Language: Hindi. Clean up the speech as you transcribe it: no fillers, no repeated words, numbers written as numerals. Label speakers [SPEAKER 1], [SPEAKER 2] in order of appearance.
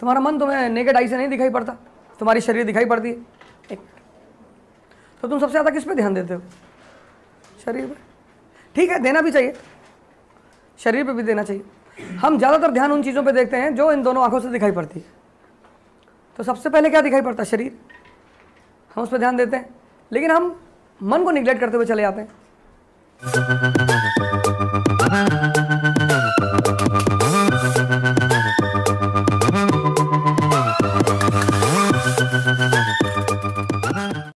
[SPEAKER 1] तुम्हारा मन तुम्हें नेकेड आई से नहीं दिखाई पड़ता, तुम्हारी शरीर दिखाई पड़ती है। एक तो तुम सबसे ज़्यादा किस पे ध्यान देते हो? शरीर पे। ठीक है, देना भी चाहिए, शरीर पे भी देना चाहिए। हम ज़्यादातर ध्यान उन चीज़ों पे देखते हैं जो इन दोनों आंखों से दिखाई पड़ती है। तो सबसे पहले क्या दिखाई पड़ता है? शरीर। हम उस पर ध्यान देते हैं, लेकिन हम मन को निगलेक्ट करते हुए चले जाते हैं।